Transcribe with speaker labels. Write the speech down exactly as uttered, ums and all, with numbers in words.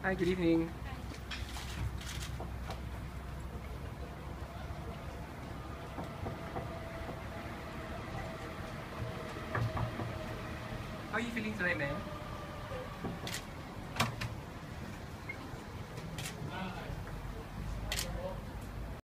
Speaker 1: Hi, good evening. How are you feeling tonight, ma'am?